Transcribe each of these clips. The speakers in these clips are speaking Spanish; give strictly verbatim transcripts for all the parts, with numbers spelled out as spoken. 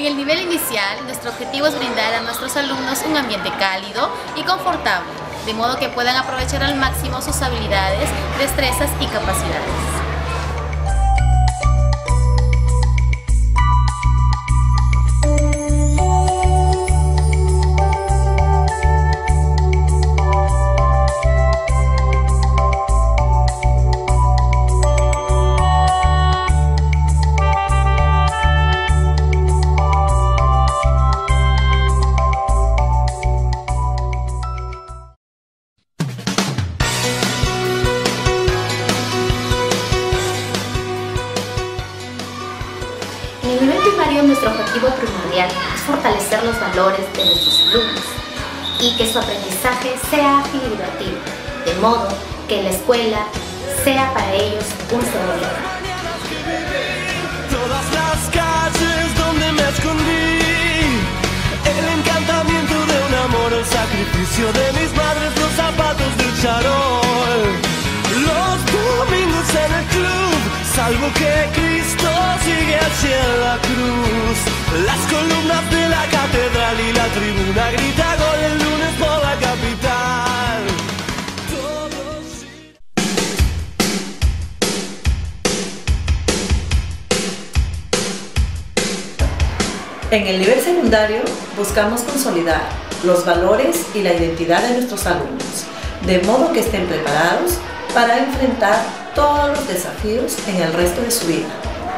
el nivel inicial, nuestro objetivo es brindar a nuestros alumnos un ambiente cálido y confortable, de modo que puedan aprovechar al máximo sus habilidades, destrezas y capacidades. En el nivel primario, nuestro objetivo primordial es fortalecer los valores de nuestros alumnos y que su aprendizaje sea ágil y divertido, de modo que la escuela sea para ellos un segundo. Todas las calles donde me escondí, el encantamiento de un amor, el sacrificio de mis madres, los zapatos del charol, los domingos en el club, salvo que Cristo sigue hacia la cruz, las columnas de la catedral y la tribuna grita gol el lunes por la capital. Todos... En el nivel secundario buscamos consolidar los valores y la identidad de nuestros alumnos, de modo que estén preparados para enfrentar todos los desafíos en el resto de su vida.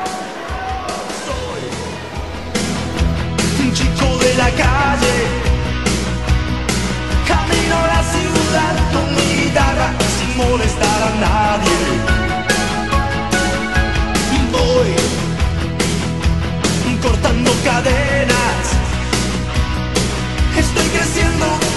Un chico de la calle, camino a la ciudad con mi guitarra sin molestar a nadie. Voy cortando cadenas, estoy creciendo